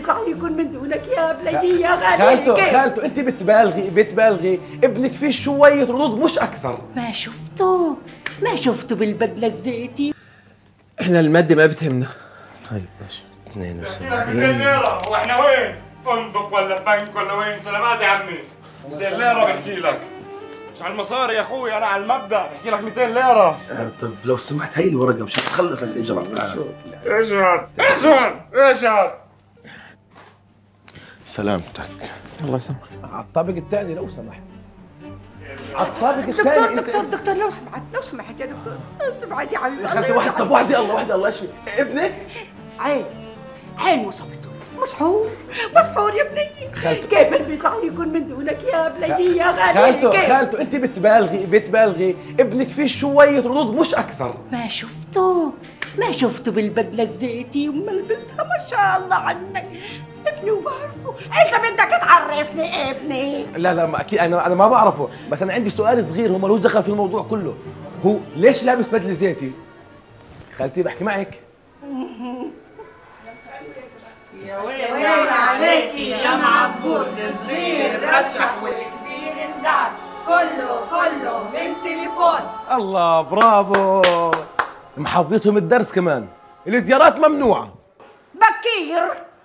بيطلع يكون من دونك يا بلدي يا غالي. خالته انت بتبالغي ابنك فيه شويه ردود مش اكثر. ما شفته بالبدله الزيتي. احنا المادة ما بتهمنا. طيب ماشي 72 200 ليرة. واحنا وين؟ فندق ولا بنك ولا وين؟ سلامات يا عمي. 200 ليرة بحكي لك. مش على المصاري يا اخوي، انا على المبدأ بحكي لك 200 ليرة. طب لو سمحت هي الورقه مشان تخلص الاجراء. ايش سلامتك. الله يسامحك. على الطابق الثاني لو سمحت. على الطابق الثاني. دكتور لو سمحت يا دكتور، لو سمحت يا حبيبي. خالتي واحد، طب وحدي الله ايش في؟ ابنك؟ عين وصبته مسحور يا بني. كيف بيطلع يكون من دونك يا بلدي يا غالي. خالته انت بتبالغي ابنك فيه شويه ردود مش اكثر. ما شفته بالبدله الزيتي وملبسها ما شاء الله عنك. ابني وبعرفه. انت بدك تعرفني ابني؟ لا ما اكيد انا ما بعرفه، بس انا عندي سؤال صغير هو ملوش دخل في الموضوع كله. هو ليش لابس بدله زيتي؟ خالتي بحكي معك. يا ويل عليكي يا معبود، الصغير رشح والكبير اندعس، كله من تليفون. الله برافو، محافظتهم الدرس كمان. الزيارات ممنوعه. بكير.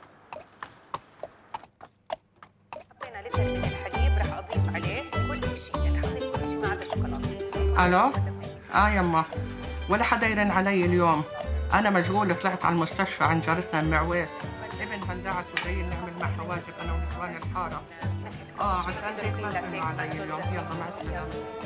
حطينا لتر من الحليب رح اضيف عليه كل شيء، رح اضيف كل شيء ما عدا الشوكولاته. الو؟ يما، ولا حدا يرن علي اليوم. انا مشغوله، طلعت على المستشفى عن جارتنا المعويت، ابنها اندعس وجايين نعمل معها واجب انا ونسوان الحاره. عشان هيك ما ترنوا علي اليوم. يلا مع السلامه.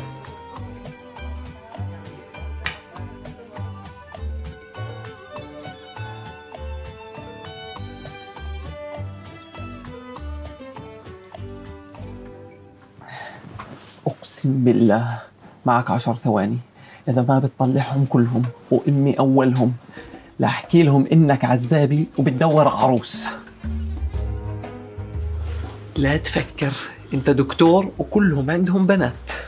اقسم بالله معك 10 ثواني، اذا ما بتطلعهم كلهم وامي اولهم لاحكي لهم انك عزابي وبتدور عروس. لا تفكر، انت دكتور وكلهم عندهم بنات.